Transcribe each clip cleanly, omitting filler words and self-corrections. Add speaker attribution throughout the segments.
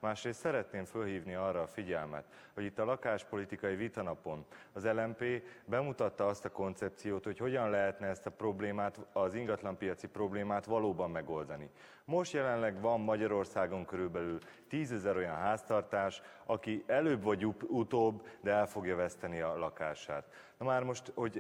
Speaker 1: Másrészt szeretném fölhívni arra a figyelmet, hogy itt a lakáspolitikai vitanapon az LMP bemutatta azt a koncepciót, hogy hogyan lehetne ezt a problémát, az ingatlanpiaci problémát valóban megoldani. Most jelenleg van Magyarországon körülbelül 10 000 olyan háztartás, aki előbb vagy utóbb, de el fogja veszteni a lakását. Na már most, hogy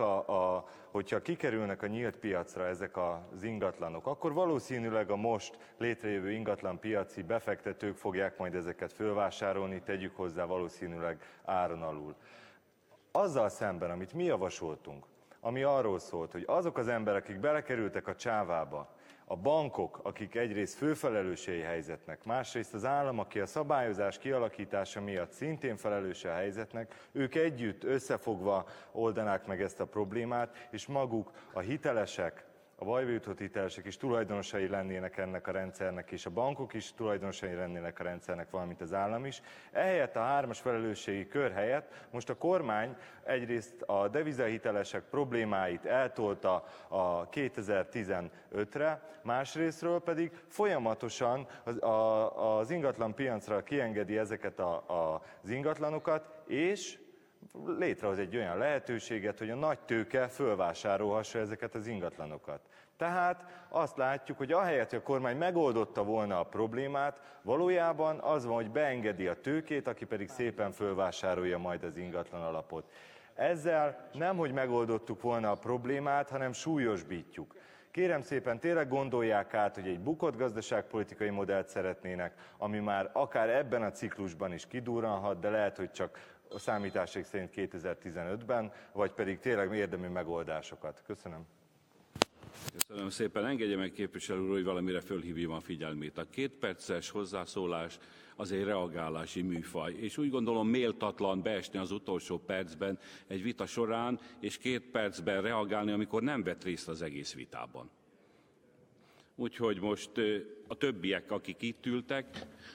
Speaker 1: hogyha kikerülnek a nyílt piacra ezek az ingatlanok, akkor valószínűleg a most létrejövő ingatlanpiaci befektetők fogják majd ezeket fölvásárolni, tegyük hozzá valószínűleg áron alul. Azzal szemben, amit mi javasoltunk, ami arról szólt, hogy azok az emberek, akik belekerültek a csávába, a bankok, akik egyrészt főfelelősei helyzetnek, másrészt az állam, aki a szabályozás kialakítása miatt szintén felelőse a helyzetnek, ők együtt összefogva oldanák meg ezt a problémát, és maguk a hitelesek, a bajba jutott hitelesek is tulajdonosai lennének ennek a rendszernek, és a bankok is tulajdonosai lennének a rendszernek, valamint az állam is. Ehelyett a hármas felelősségi kör helyett most a kormány egyrészt a devizahitelesek problémáit eltolta a 2015-re, másrésztről pedig folyamatosan az ingatlan piacra kiengedi ezeket az ingatlanokat, és létrehoz egy olyan lehetőséget, hogy a nagy tőke fölvásárolhassa ezeket az ingatlanokat. Tehát azt látjuk, hogy ahelyett, hogy a kormány megoldotta volna a problémát, valójában az van, hogy beengedi a tőkét, aki pedig szépen fölvásárolja majd az ingatlan alapot. Ezzel nemhogy megoldottuk volna a problémát, hanem súlyosbítjuk. Kérem szépen, tényleg gondolják át, hogy egy bukott gazdaságpolitikai modellt szeretnének, ami már akár ebben a ciklusban is kidurranhat, de lehet, hogy csak a számításaik szerint 2015-ben, vagy pedig tényleg érdemi megoldásokat. Köszönöm.
Speaker 2: Köszönöm szépen. Engedje meg, képviselő úr, hogy valamire fölhívjam a figyelmét. A 2 perces hozzászólás az egy reagálási műfaj, és úgy gondolom méltatlan beesni az utolsó percben egy vita során, és 2 percben reagálni, amikor nem vett részt az egész vitában. Úgyhogy most a többiek, akik itt ültek,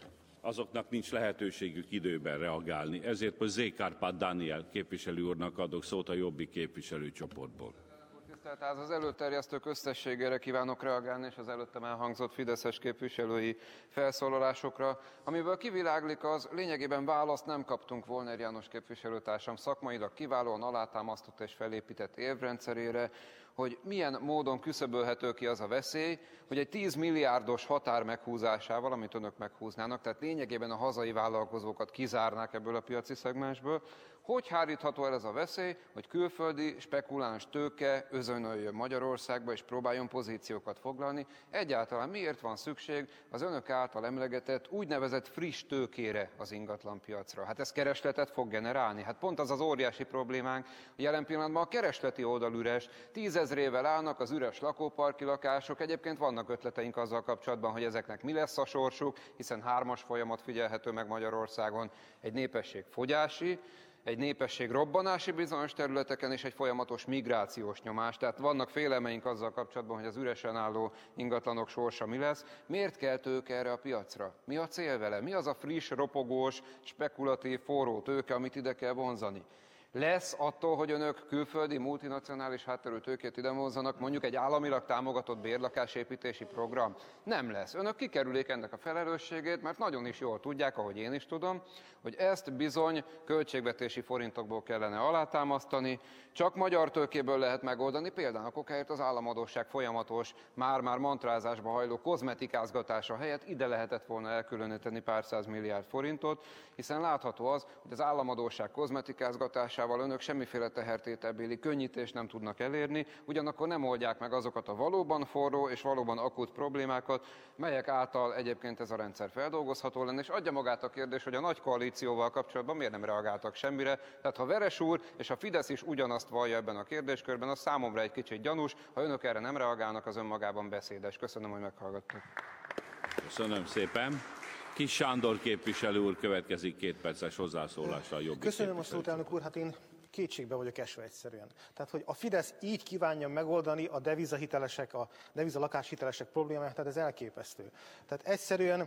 Speaker 2: azoknak nincs lehetőségük időben reagálni. Ezért most Z. Kárpát Dániel képviselő úrnak adok szót a Jobbik képviselőcsoportból.
Speaker 3: Tehát az előterjesztők összességére kívánok reagálni, és az előttem elhangzott fideszes képviselői felszólalásokra. Amiből kiviláglik, az lényegében választ nem kaptunk Volner János képviselőtársam szakmailag kiválóan alátámasztott és felépített érvrendszerére, hogy milyen módon küszöbölhető ki az a veszély, hogy egy 10 milliárdos határ meghúzásával, amit önök meghúznának, tehát lényegében a hazai vállalkozókat kizárnák ebből a piaci szegmensből, hogy hárítható el ez a veszély, hogy külföldi spekuláns tőke özönöljön Magyarországba és próbáljon pozíciókat foglalni? Egyáltalán miért van szükség az önök által emlegetett úgynevezett friss tőkére az ingatlanpiacra? Hát ez keresletet fog generálni. Hát pont az az óriási problémánk, hogy jelen pillanatban a keresleti oldal üres, 10 000-ével állnak az üres lakóparki lakások. Egyébként vannak ötleteink azzal kapcsolatban, hogy ezeknek mi lesz a sorsuk, hiszen 3-as folyamat figyelhető meg Magyarországon, egy népességfogyási, egy népesség robbanási bizonyos területeken, és egy folyamatos migrációs nyomás. Tehát vannak félelmeink azzal kapcsolatban, hogy az üresen álló ingatlanok sorsa mi lesz. Miért kell tőke erre a piacra? Mi a cél vele? Mi az a friss, ropogós, spekulatív, forró tőke, amit ide kell vonzani? Lesz attól, hogy önök külföldi, multinacionális hátterű tőkét ide vonzanak, mondjuk egy államilag támogatott bérlakásépítési program? Nem lesz. Önök kikerülik ennek a felelősségét, mert nagyon is jól tudják, ahogy én is tudom, hogy ezt bizony költségvetési forintokból kellene alátámasztani, csak magyar tőkéből lehet megoldani, például a kokáért az államadósság folyamatos, már-már mantrázásba hajló kozmetikázgatása helyett ide lehetett volna elkülöníteni pár 100 milliárd forintot, hiszen látható az, hogy az államadósság kozmetikázgatásával önök semmiféle tehertételbéli könnyítést nem tudnak elérni, ugyanakkor nem oldják meg azokat a valóban forró és valóban akut problémákat, melyek által egyébként ez a rendszer feldolgozható lenne, és adja magát a kérdés, hogy a nagy koalícióval kapcsolatban miért nem reagáltak semmire. Tehát ha Veres úr és a Fidesz is ugyanazt vallja ebben a kérdéskörben, az számomra egy kicsit gyanús, ha önök erre nem reagálnak, az önmagában beszédes. Köszönöm, hogy meghallgattak.
Speaker 2: Köszönöm szépen. Kis Sándor képviselő úr következik 2 perces hozzászólásra a Jobbik.
Speaker 4: Köszönöm a szót, elnök úr. Hát én kétségbe vagyok esve egyszerűen. Tehát, hogy a Fidesz így kívánja megoldani a devizahitelesek, a devizalakáshitelesek problémáját, tehát ez elképesztő. Tehát egyszerűen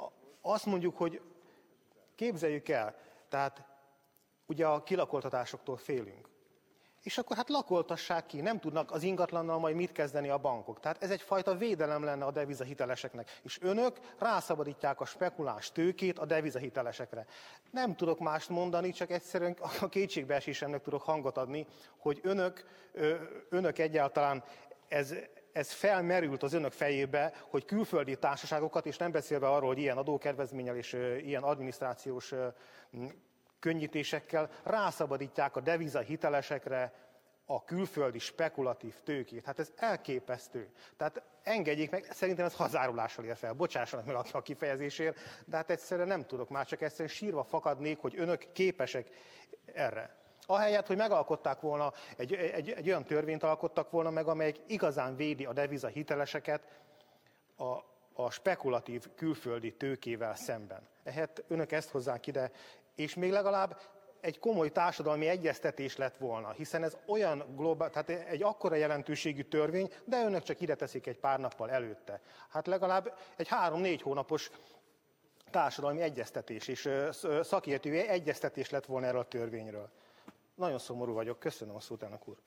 Speaker 4: azt mondjuk, hogy képzeljük el, tehát ugye a kilakoltatásoktól félünk. És akkor hát lakoltassák ki, nem tudnak az ingatlannal majd mit kezdeni a bankok. Tehát ez egyfajta védelem lenne a devizahiteleseknek. És önök rászabadítják a spekuláns tőkét a devizahitelesekre. Nem tudok mást mondani, csak egyszerűen a kétségbeesésemnek tudok hangot adni, hogy önök egyáltalán ez felmerült az önök fejébe, hogy külföldi társaságokat, és nem beszélve arról, hogy ilyen adókedvezménnyel és ilyen adminisztrációs könnyítésekkel rászabadítják a devizahitelesekre a külföldi spekulatív tőkét. Hát ez elképesztő. Tehát engedjék meg, szerintem ez hazárolással ér fel. Bocsássanak meg a kifejezésért, de hát egyszerűen nem tudok már, csak egyszerűen sírva fakadnék, hogy önök képesek erre. Ahelyett, hogy megalkották volna, egy olyan törvényt alkottak volna meg, amelyik igazán védi a devizahiteleseket a spekulatív külföldi tőkével szemben. Ehhez önök ezt hozzák ide, és még legalább egy komoly társadalmi egyeztetés lett volna, hiszen ez olyan globál, tehát egy akkora jelentőségű törvény, de önök csak ide teszik egy pár nappal előtte. Hát legalább egy 3-4 hónapos társadalmi egyeztetés és szakértői egyeztetés lett volna erről a törvényről. Nagyon szomorú vagyok. Köszönöm a szót, elnök úr.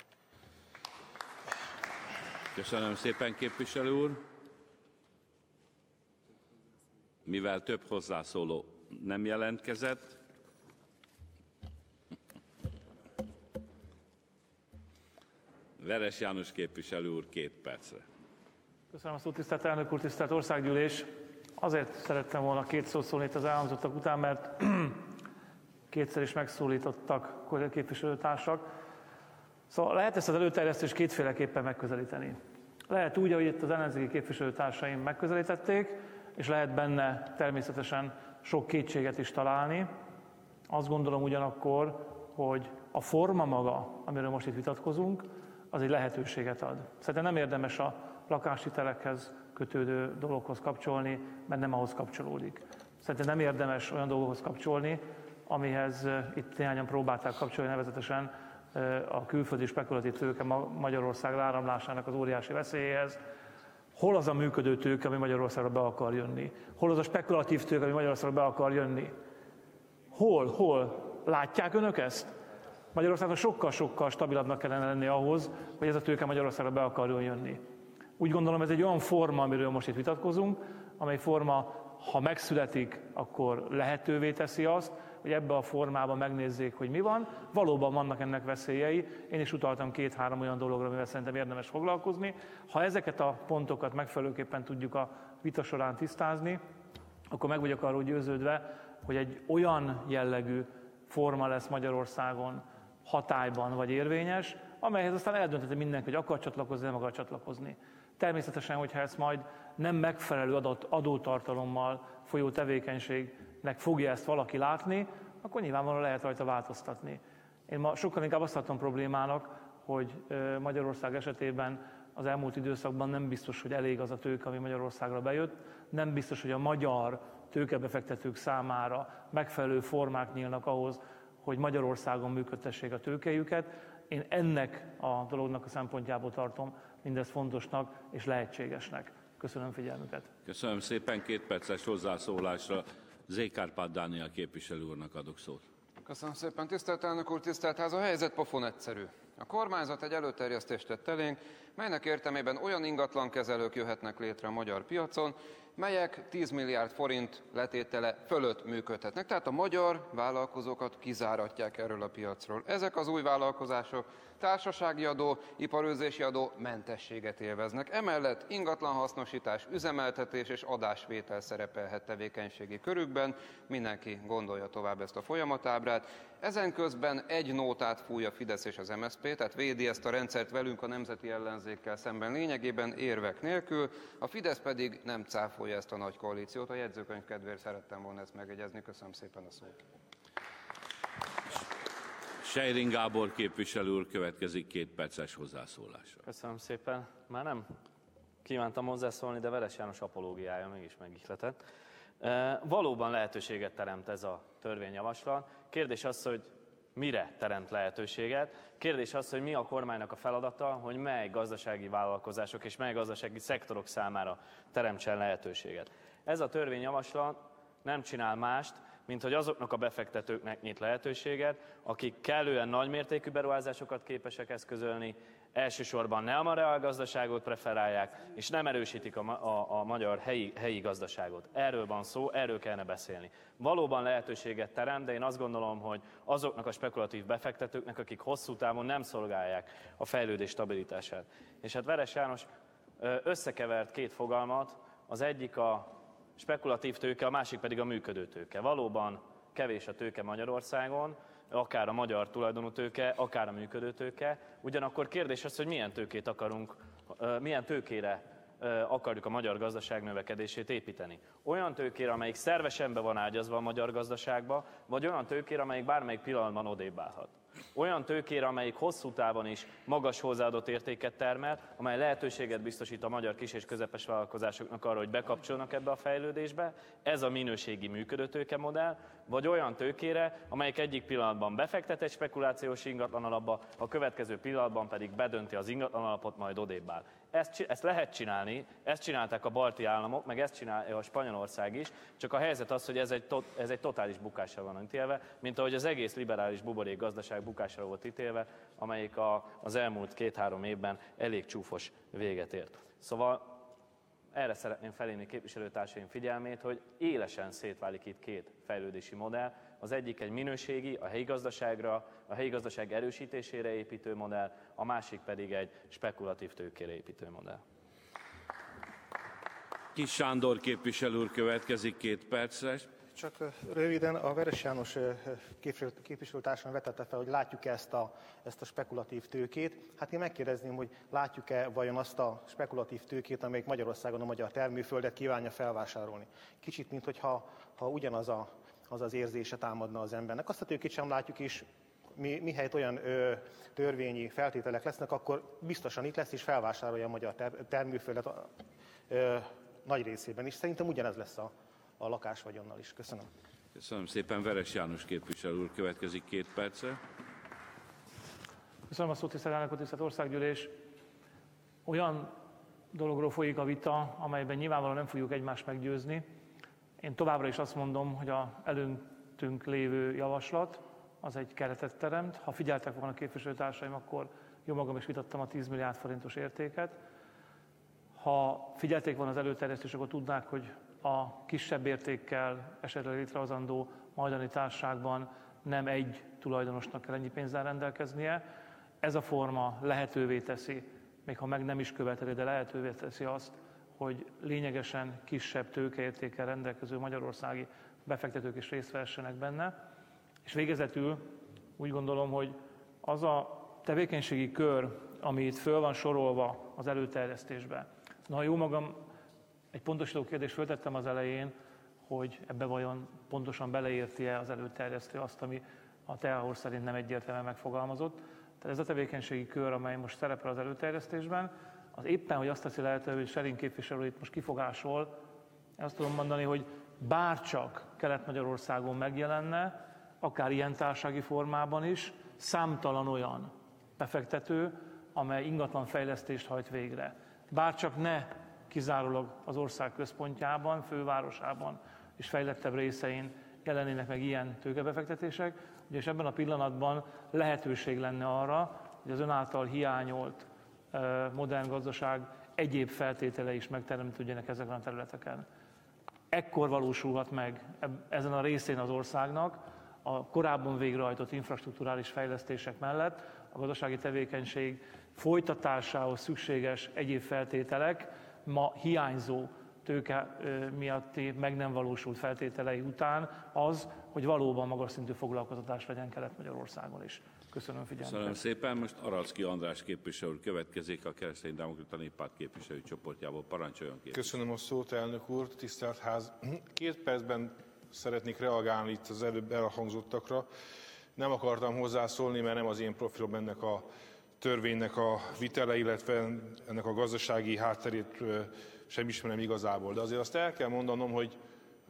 Speaker 2: Köszönöm szépen, képviselő úr. Mivel több hozzászóló nem jelentkezett, Veres János képviselő úr 2 percre.
Speaker 5: Köszönöm a szót, tisztelt elnök úr, tisztelt országgyűlés. Azért szerettem volna 2 szót szólni itt az elhangzottak után, mert kétszer is megszólítottak képviselőtársak. Szóval lehet ezt az előterjesztést kétféleképpen megközelíteni. Lehet úgy, ahogy itt az ellenzéki képviselőtársaim megközelítették, és lehet benne természetesen sok kétséget is találni. Azt gondolom ugyanakkor, hogy a forma maga, amiről most itt vitatkozunk, az egy lehetőséget ad. Szerintem nem érdemes a lakáshitelekhez kötődő dologhoz kapcsolni, mert nem ahhoz kapcsolódik. Szerintem nem érdemes olyan dolgokhoz kapcsolni, amihez itt néhányan próbálták kapcsolni, nevezetesen a külföldi spekulatív tőke Magyarországra áramlásának az óriási veszélyéhez. Hol az a működő tőke, ami Magyarországra be akar jönni? Hol az a spekulatív tőke, ami Magyarországra be akar jönni? Hol? Látják önök ezt? Magyarországnak sokkal-sokkal stabilabbnak kellene lenni ahhoz, hogy ez a tőke Magyarországra be akarjon jönni. Úgy gondolom, ez egy olyan forma, amiről most itt vitatkozunk, amely forma, ha megszületik, akkor lehetővé teszi azt, hogy ebbe a formában megnézzék, hogy mi van. Valóban vannak ennek veszélyei. Én is utaltam 2-3 olyan dologra, amivel szerintem érdemes foglalkozni. Ha ezeket a pontokat megfelelőképpen tudjuk a vita során tisztázni, akkor meg vagyok arról győződve, hogy egy olyan jellegű forma lesz Magyarországon hatályban vagy érvényes, amelyhez aztán eldöntheti mindenki, hogy akar csatlakozni, nem akar csatlakozni. Természetesen, hogyha ezt majd nem megfelelő adótartalommal folyó tevékenységnek fogja ezt valaki látni, akkor nyilvánvalóan lehet rajta változtatni. Én ma sokkal inkább azt látom problémának, hogy Magyarország esetében az elmúlt időszakban nem biztos, hogy elég az a tőke, ami Magyarországra bejött, nem biztos, hogy a magyar tőkebefektetők számára megfelelő formák nyílnak ahhoz, hogy Magyarországon működtessék a tőkejüket. Én ennek a dolognak a szempontjából tartom mindezt fontosnak és lehetségesnek. Köszönöm figyelmüket.
Speaker 2: Köszönöm szépen, 2 perces hozzászólásra Z. Kárpát Dániel képviselő úrnak adok szót.
Speaker 3: Köszönöm szépen, tisztelt elnök úr, tisztelt ház. A helyzet pofon egyszerű. A kormányzat egy előterjesztést tett elénk, melynek értelmében olyan ingatlankezelők jöhetnek létre a magyar piacon, melyek 10 milliárd forint letétele fölött működhetnek. Tehát a magyar vállalkozókat kizáratják erről a piacról. Ezek az új vállalkozások társasági adó, iparőzési adó mentességet élveznek. Emellett ingatlanhasznosítás, üzemeltetés és adásvétel szerepelhet tevékenységi körükben. Mindenki gondolja tovább ezt a folyamatábrát. Ezen közben egy nótát fúj a Fidesz és az MSZP, tehát védi ezt a rendszert velünk a nemzeti ellenzékkel szemben lényegében érvek nélkül. A Fidesz pedig nem cáfolja ezt a nagy koalíciót. A jegyzőkönyv kedvéért szerettem volna ezt megjegyezni. Köszönöm szépen a szót.
Speaker 2: Sejring Gábor képviselő úr következik 2 perces hozzászólásra.
Speaker 6: Köszönöm szépen. Már nem kívántam hozzászólni, de Veres János apológiája mégis megihletett. Valóban lehetőséget teremt ez a törvényjavaslat. Kérdés az, hogy mire teremt lehetőséget. Kérdés az, hogy mi a kormánynak a feladata, hogy mely gazdasági vállalkozások és mely gazdasági szektorok számára teremtsen lehetőséget. Ez a törvényjavaslat nem csinál mást, mint hogy azoknak a befektetőknek nyit lehetőséget, akik kellően nagymértékű beruházásokat képesek eszközölni, elsősorban nem a reálgazdaságot preferálják, és nem erősítik a magyar helyi gazdaságot. Erről van szó, erről kellene beszélni. Valóban lehetőséget teremt, de én azt gondolom, hogy azoknak a spekulatív befektetőknek, akik hosszú távon nem szolgálják a fejlődés stabilitását. És hát Veres János összekevert két fogalmat, az egyik a spekulatív tőke, a másik pedig a működő tőke. Valóban kevés a tőke Magyarországon, akár a magyar tulajdonú tőke, akár a működő tőke. Ugyanakkor kérdés az, hogy milyen tőkére akarjuk a magyar gazdaság növekedését építeni. Olyan tőkére, amelyik szervesen be van ágyazva a magyar gazdaságba, vagy olyan tőkére, amelyik bármelyik pillanatban odébb állhat. Olyan tőkére, amelyik hosszú távon is magas hozzáadott értéket termel, amely lehetőséget biztosít a magyar kis és közepes vállalkozásoknak arra, hogy bekapcsolnak ebbe a fejlődésbe, ez a minőségi működőtőke modell, vagy olyan tőkére, amelyik egyik pillanatban befektet egy spekulációs ingatlan alapba, a következő pillanatban pedig bedönti az ingatlan alapot, majd odébb áll. Ezt lehet csinálni, ezt csinálták a balti államok, meg ezt csinálja a Spanyolország is, csak a helyzet az, hogy ez egy totális bukásra van ítélve, mint ahogy az egész liberális buborék gazdaság bukásra volt ítélve, amelyik az elmúlt 2-3 évben elég csúfos véget ért. Szóval erre szeretném felhívni képviselőtársaim figyelmét, hogy élesen szétválik itt két fejlődési modell. Az egyik egy minőségi, a helyi gazdaságra, a helyi gazdaság erősítésére építő modell, a másik pedig egy spekulatív tőkére építő modell.
Speaker 2: Kis Sándor képviselő úr következik 2 percre.
Speaker 4: Csak röviden, a Veres János képviselőtársam vetette fel, hogy látjuk-e ezt a spekulatív tőkét. Hát én megkérdezném, hogy látjuk-e vajon azt a spekulatív tőkét, amelyik Magyarországon a magyar termőföldet kívánja felvásárolni. Kicsit, mintha ugyanaz az érzése támadna az embernek. Azt a tőkét sem látjuk is, mihelyt olyan törvényi feltételek lesznek, akkor biztosan itt lesz és felvásárolja a magyar termőföldet nagy részében is. Szerintem ugyanez lesz a lakásvagyonnal is. Köszönöm.
Speaker 2: Köszönöm szépen. Veres János képviselő úr következik 2 percre.
Speaker 5: Köszönöm a szót, tisztelt elnök úr, tisztelt országgyűlés. Olyan dologról folyik a vita, amelyben nyilvánvalóan nem fogjuk egymást meggyőzni. Én továbbra is azt mondom, hogy az előttünk lévő javaslat az egy keretet teremt. Ha figyeltek volna a képviselőtársaim, akkor jó magam is vitattam a 10 milliárd forintos értéket. Ha figyelték volna az előterjesztést, akkor tudnák, hogy a kisebb értékkel esetleg létrehozandó majdani társaságban nem egy tulajdonosnak kell ennyi pénzzel rendelkeznie. Ez a forma lehetővé teszi, még ha meg nem is követeli, de lehetővé teszi azt, hogy lényegesen kisebb tőkeértékkel rendelkező magyarországi befektetők is részt vessenek benne. És végezetül úgy gondolom, hogy az a tevékenységi kör, ami itt föl van sorolva az előterjesztésben. Na, jó magam, egy pontosító kérdést föltettem az elején, hogy ebbe vajon pontosan beleérti-e az előterjesztő azt, ami a TEAHOR szerint nem egyértelműen megfogalmazott. Tehát ez a tevékenységi kör, amely most szerepel az előterjesztésben, az éppen, hogy azt teszi lehetővé, hogy Schering képviselő itt most kifogásol, azt tudom mondani, hogy bárcsak Kelet-Magyarországon megjelenne, akár ilyen társasági formában is, számtalan olyan befektető, amely ingatlanfejlesztést hajt végre. Bárcsak ne kizárólag az ország központjában, fővárosában és fejlettebb részein jelenének meg ilyen tőkebefektetések, ugyanis ebben a pillanatban lehetőség lenne arra, hogy az ön által hiányolt modern gazdaság egyéb feltételei is megteremtődjenek ezeken a területeken. Ekkor valósulhat meg ezen a részén az országnak a korábban végrehajtott infrastrukturális fejlesztések mellett a gazdasági tevékenység folytatásához szükséges egyéb feltételek ma hiányzó tőke miatti meg nem valósult feltételei után az, hogy valóban magas szintű foglalkoztatás legyen Kelet-Magyarországon is. Köszönöm figyelmet.
Speaker 2: Köszönöm szépen. Most Aracki András képviselő úr következik a Kereszténydemokrata Néppárt képviselői csoportjából. Parancsoljon képviselő.
Speaker 7: Köszönöm a szót, elnök úr, tisztelt ház. 2 percben szeretnék reagálni itt az előbb elhangzottakra. Nem akartam hozzászólni, mert nem az én profilom ennek a törvénynek a vitele, illetve ennek a gazdasági hátterét sem ismerem igazából. De azért azt el kell mondanom, hogy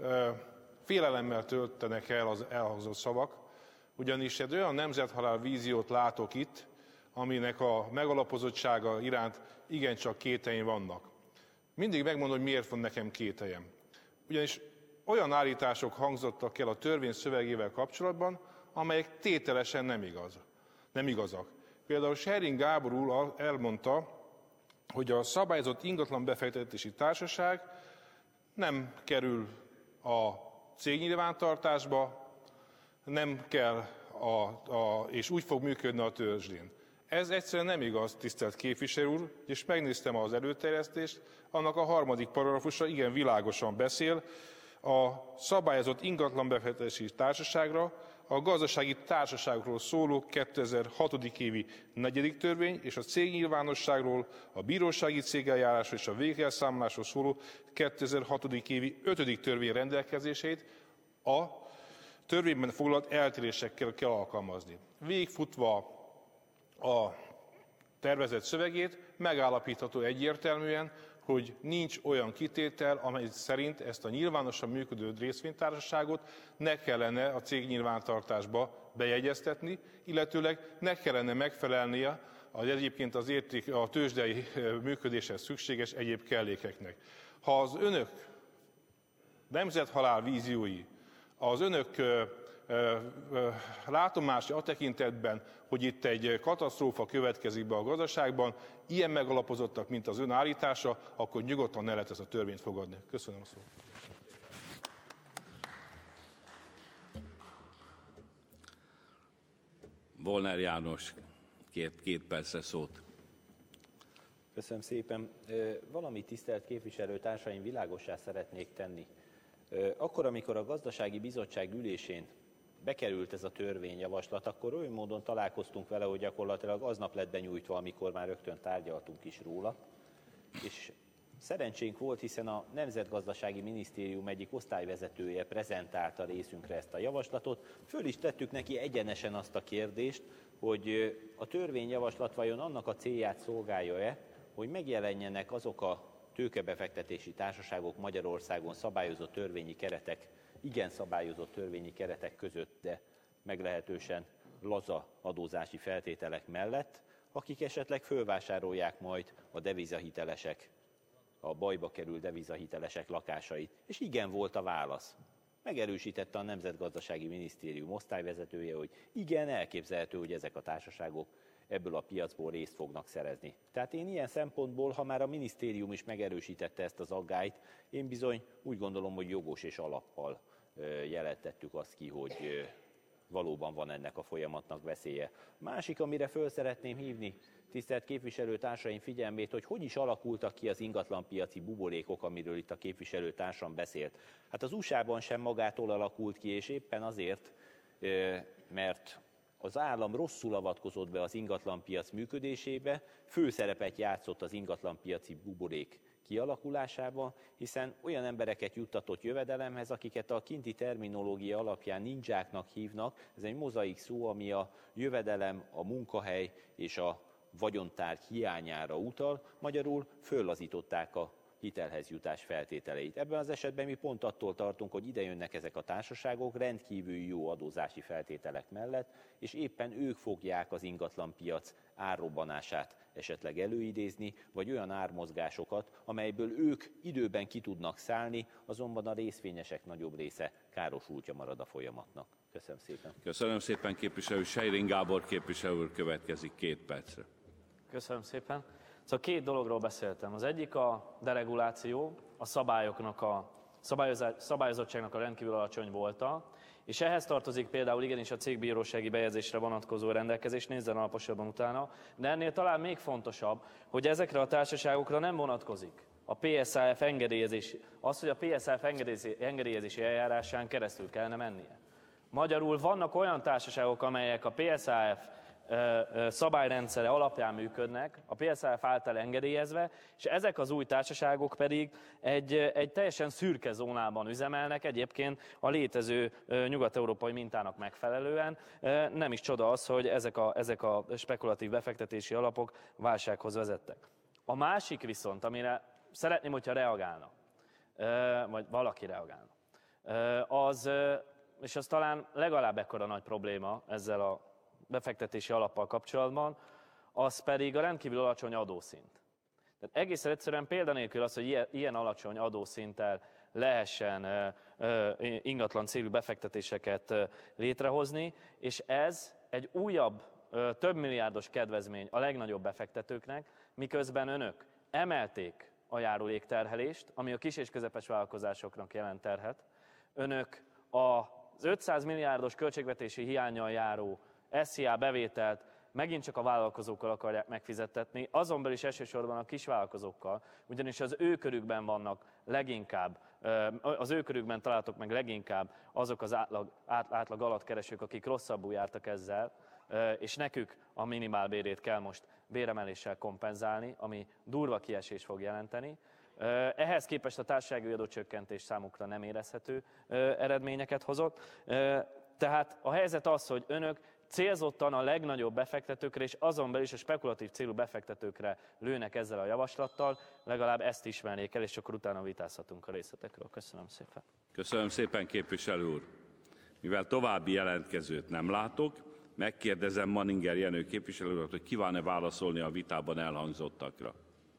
Speaker 7: félelemmel töltenek el az elhangzott szavak, ugyanis egy olyan nemzethalál víziót látok itt, aminek a megalapozottsága iránt igencsak kételyeim vannak. Mindig megmondom, hogy miért van nekem kételjem. Ugyanis olyan állítások hangzottak el a törvény szövegével kapcsolatban, amelyek tételesen nem igazak. Például Schering Gábor úr elmondta, hogy a szabályozott ingatlanbefektetési társaság nem kerül a cégnyilvántartásba, nem kell és úgy fog működni a tőzsdén. Ez egyszerűen nem igaz, tisztelt képviselő úr, és megnéztem az előterjesztést, annak a 3. paragrafusa igen világosan beszél a szabályozott ingatlanbefektetési társaságra, a gazdasági társaságokról szóló 2006. évi 4. törvény és a cégnyilvánosságról, a bírósági cégeljárásról és a végelszámolásról szóló 2006. évi 5. törvény rendelkezéseit a törvényben foglalt eltérésekkel kell alkalmazni. Végigfutva a tervezet szövegét megállapítható egyértelműen, hogy nincs olyan kitétel, amely szerint ezt a nyilvánosan működő részvénytársaságot ne kellene a cégnyilvántartásba bejegyeztetni, illetőleg ne kellene megfelelnie egyébként a tőzsdei működéshez szükséges egyéb kellékeknek. Ha az önök nemzethalál víziói, az önök látomási a tekintetben, hogy itt egy katasztrófa következik be a gazdaságban, ilyen megalapozottak, mint az ön állítása, akkor nyugodtan ne lehet ezt a törvényt fogadni. Köszönöm a szót.
Speaker 2: Volner János, két percre szót.
Speaker 8: Köszönöm szépen. Valamit, tisztelt képviselőtársaim, világossá szeretnék tenni. Akkor, amikor a gazdasági bizottság ülésén bekerült ez a törvényjavaslat, akkor olyan módon találkoztunk vele, hogy gyakorlatilag aznap lett benyújtva, amikor már rögtön tárgyaltunk is róla. És szerencsénk volt, hiszen a Nemzetgazdasági Minisztérium egyik osztályvezetője prezentálta részünkre ezt a javaslatot. Föl is tettük neki egyenesen azt a kérdést, hogy a törvényjavaslat vajon annak a célját szolgálja-e, hogy megjelenjenek azok a tőkebefektetési társaságok Magyarországon szabályozott törvényi keretek, igen szabályozott törvényi keretek között, de meglehetősen laza adózási feltételek mellett, akik esetleg fölvásárolják majd a devizahitelesek, a bajba került devizahitelesek lakásait. És igen volt a válasz. Megerősítette a Nemzetgazdasági Minisztérium osztályvezetője, hogy igen, elképzelhető, hogy ezek a társaságok ebből a piacból részt fognak szerezni. Tehát én ilyen szempontból, ha már a minisztérium is megerősítette ezt az aggályt, én bizony úgy gondolom, hogy jogos és alappal jelentettük azt ki, hogy valóban van ennek a folyamatnak veszélye. Másik, amire föl szeretném hívni tisztelt képviselőtársaim figyelmét, hogy is alakultak ki az ingatlanpiaci buborékok, amiről itt a képviselőtársam beszélt. Hát az USA-ban sem magától alakult ki, és éppen azért, mert az állam rosszul avatkozott be az ingatlanpiac működésébe, főszerepet játszott az ingatlanpiaci buborék kialakulásában, hiszen olyan embereket juttatott jövedelemhez, akiket a kinti terminológia alapján ninjáknak hívnak. Ez egy mozaik szó, ami a jövedelem, a munkahely és a vagyontárgy hiányára utal, magyarul föllazították a hitelhez jutás feltételeit. Ebben az esetben mi pont attól tartunk, hogy ide jönnek ezek a társaságok rendkívül jó adózási feltételek mellett, és éppen ők fogják az ingatlanpiac árrobbanását esetleg előidézni, vagy olyan ármozgásokat, amelyből ők időben ki tudnak szállni, azonban a részvényesek nagyobb része károsultja marad a folyamatnak. Köszönöm szépen.
Speaker 2: Köszönöm szépen, képviselő. Schering Gábor képviselő úr következik 2 percre.
Speaker 6: Köszönöm szépen. Szóval 2 dologról beszéltem. Az egyik a dereguláció, a szabályoknak a szabályozottságnak a rendkívül alacsony volta, és ehhez tartozik például igenis a cégbírósági bejegyzésre vonatkozó rendelkezés, nézzen alaposabban utána, de ennél talán még fontosabb, hogy ezekre a társaságokra nem vonatkozik a PSAF engedélyezés, az, hogy a PSAF engedélyezési eljárásán keresztül kellene mennie. Magyarul vannak olyan társaságok, amelyek a PSAF szabályrendszere alapján működnek, a PSAF által engedélyezve, és ezek az új társaságok pedig egy teljesen szürke zónában üzemelnek, egyébként a létező nyugat-európai mintának megfelelően. Nem is csoda az, hogy ezek a spekulatív befektetési alapok válsághoz vezettek. A másik viszont, amire szeretném, hogyha reagálna, vagy valaki reagálna, és az talán legalább ekkora nagy probléma ezzel a befektetési alappal kapcsolatban, az pedig a rendkívül alacsony adószint. Tehát egészen egyszerűen példanélkül az, hogy ilyen alacsony adószinttel lehessen ingatlan célú befektetéseket létrehozni, és ez egy újabb, több milliárdos kedvezmény a legnagyobb befektetőknek, miközben önök emelték a járulékterhelést, ami a kis és közepes vállalkozásoknak jelent terhet. Önök az 500 milliárdos költségvetési hiánnyal járó SZIA bevételt megint csak a vállalkozókkal akarják megfizettetni, azon belül is elsősorban a kisvállalkozókkal, ugyanis az ő körükben vannak leginkább, az ő körükben találtok meg leginkább azok az átlag alatt keresők, akik rosszabbul jártak ezzel, és nekük a minimálbérét kell most béremeléssel kompenzálni, ami durva kiesés fog jelenteni. Ehhez képest a társasági adócsökkentés számukra nem érezhető eredményeket hozott. Tehát a helyzet az, hogy önök célzottan a legnagyobb befektetőkre, és azon belül is a spekulatív célú befektetőkre lőnek ezzel a javaslattal, legalább ezt ismernék el, és akkor utána vitázhatunk a részletekről. Köszönöm szépen.
Speaker 2: Köszönöm szépen, képviselő úr. Mivel további jelentkezőt nem látok, megkérdezem Manninger Jenő képviselő urat, hogy kíván-e válaszolni a vitában elhangzottakra.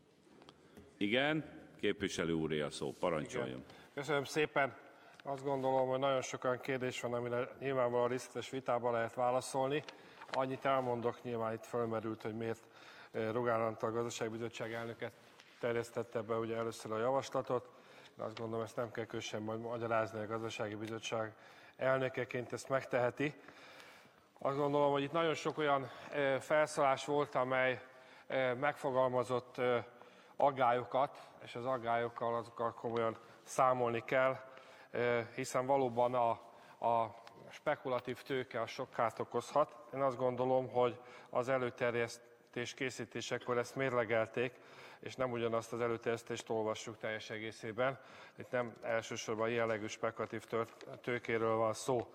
Speaker 2: Igen, képviselő úré a szó, parancsoljon.
Speaker 9: Igen. Köszönöm szépen. Azt gondolom, hogy nagyon sokan kérdés van, amire nyilvánvalóan részletes vitában lehet válaszolni. Annyit elmondok, nyilván itt fölmerült, hogy miért Rogán Antal gazdaságbizottság elnöket terjesztette be ugye először a javaslatot. Én azt gondolom, ezt nem kell kösen majd magyarázni, a gazdasági bizottság elnökeként ezt megteheti. Azt gondolom, hogy itt nagyon sok olyan felszólás volt, amely megfogalmazott aggályokat, és az aggályokkal azokkal komolyan számolni kell, hiszen valóban a spekulatív tőke az sok kárt okozhat. Én azt gondolom, hogy az előterjesztés készítésekor ezt mérlegelték, és nem ugyanazt az előterjesztést olvassuk teljes egészében. Itt nem elsősorban jellegű spekulatív tőkéről van szó.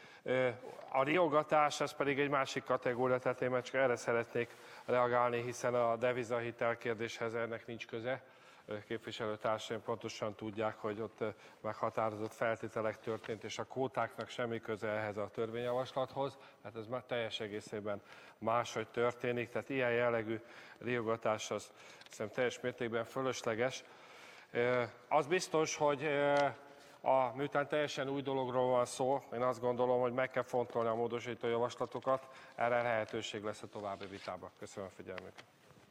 Speaker 9: A riogatás, ez pedig egy másik kategória, tehát én csak erre szeretnék reagálni, hiszen a devizahitel kérdéshez ennek nincs köze. Képviselőtársaim pontosan tudják, hogy ott meghatározott feltételek történt, és a kvótáknak semmi köze ehhez a törvényjavaslathoz, tehát ez már teljes egészében máshogy történik, tehát ilyen jellegű riogatás az szerintem teljes mértékben fölösleges. Az biztos, hogy miután teljesen új dologról van szó, én azt gondolom, hogy meg kell fontolni a módosító javaslatokat, erre lehetőség lesz a további vitában. Köszönöm a figyelmüket.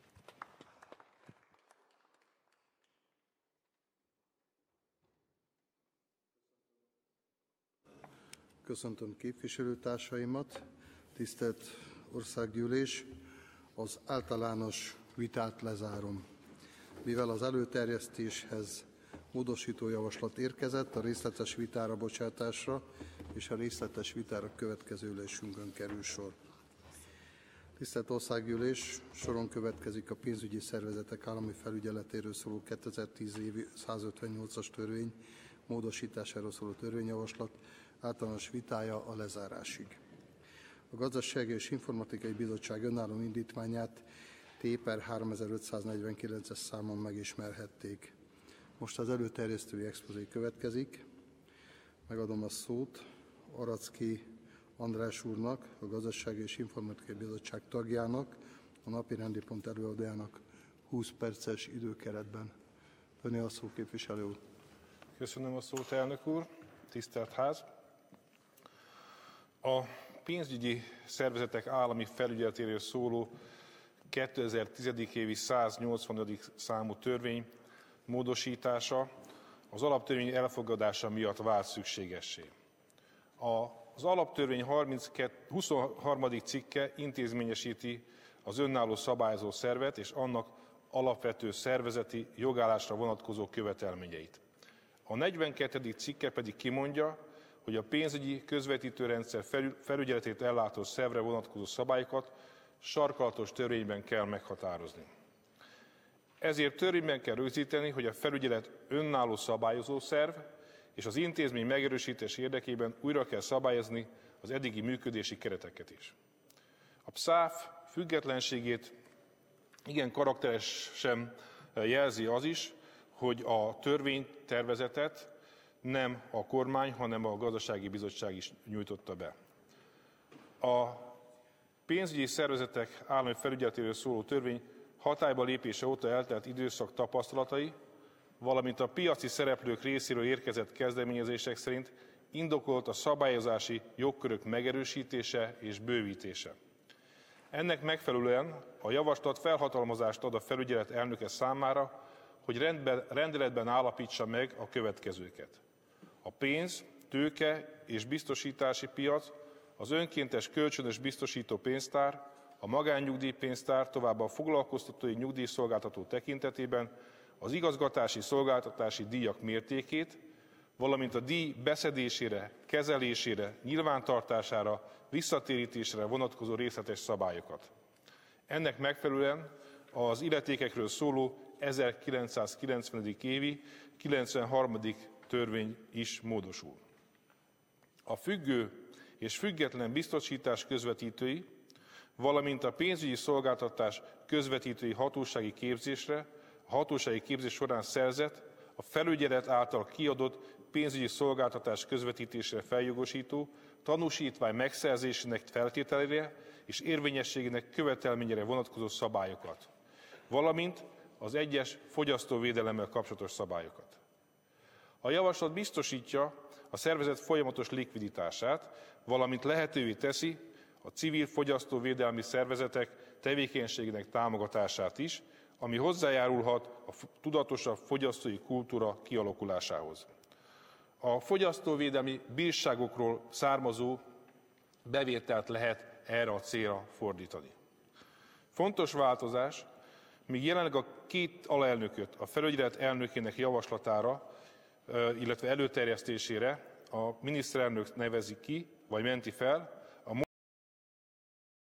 Speaker 10: Köszöntöm képviselőtársaimat, tisztelt Országgyűlés, az általános vitát lezárom. Mivel az előterjesztéshez módosító javaslat érkezett, a részletes vitára bocsátásra és a részletes vitára következő ülésünkön kerül sor. Tisztelt Országgyűlés, soron következik a pénzügyi szervezetek állami felügyeletéről szóló 2010 évi 158-as törvény módosításáról szóló törvényjavaslat általános vitája a lezárásig. A Gazdasági és Informatikai Bizottság önálló indítványát T/per 3549-es számon megismerhették. Most az előterjesztői expozé következik. Megadom a szót Aracki András úrnak, a Gazdasági és Informatikai Bizottság tagjának, a napirendi pont előadójának 20 perces időkeretben. Öné a szó, képviselő úr.
Speaker 7: Köszönöm a szót, elnök úr, tisztelt ház! A pénzügyi szervezetek állami felügyeletéről szóló 2010. évi 185. számú törvény módosítása az alaptörvény elfogadása miatt vált szükségessé. Az alaptörvény 23. cikke intézményesíti az önálló szabályozó szervet és annak alapvető szervezeti jogállásra vonatkozó követelményeit. A 42. cikke pedig kimondja, hogy a pénzügyi közvetítőrendszer felügyeletét ellátó szervre vonatkozó szabályokat sarkalatos törvényben kell meghatározni. Ezért törvényben kell rögzíteni, hogy a felügyelet önálló szabályozó szerv, és az intézmény megerősítés érdekében újra kell szabályozni az eddigi működési kereteket is. A PSZÁF függetlenségét igen karakteresen jelzi az is, hogy a törvénytervezetet nem a kormány, hanem a Gazdasági Bizottság is nyújtotta be. A pénzügyi szervezetek állami felügyeletéről szóló törvény hatályba lépése óta eltelt időszak tapasztalatai valamint a piaci szereplők részéről érkezett kezdeményezések szerint indokolt a szabályozási jogkörök megerősítése és bővítése. Ennek megfelelően a javaslat felhatalmazást ad a felügyelet elnöke számára, hogy rendeletben állapítsa meg a következőket. A pénz, tőke és biztosítási piac, az önkéntes kölcsönös biztosító pénztár, a magánnyugdíjpénztár, továbbá a foglalkoztatói nyugdíjszolgáltató tekintetében az igazgatási szolgáltatási díjak mértékét, valamint a díj beszedésére, kezelésére, nyilvántartására, visszatérítésre vonatkozó részletes szabályokat. Ennek megfelelően az illetékekről szóló 1990. évi 93. törvény is módosul. A függő és független biztosítás közvetítői, valamint a pénzügyi szolgáltatás közvetítői hatósági képzésre, a hatósági képzés során szerzett, a felügyelet által kiadott pénzügyi szolgáltatás közvetítésre feljogosító tanúsítvány megszerzésének feltételére és érvényességének követelményére vonatkozó szabályokat, valamint az egyes fogyasztóvédelemmel kapcsolatos szabályokat. A javaslat biztosítja a szervezet folyamatos likviditását, valamint lehetővé teszi a civil fogyasztóvédelmi szervezetek tevékenységének támogatását is, ami hozzájárulhat a tudatosabb fogyasztói kultúra kialakulásához. A fogyasztóvédelmi bírságokról származó bevételt lehet erre a célra fordítani. Fontos változás, míg jelenleg a két alelnököt a felügyelet elnökének javaslatára, illetve előterjesztésére a miniszterelnök nevezi ki, vagy menti fel,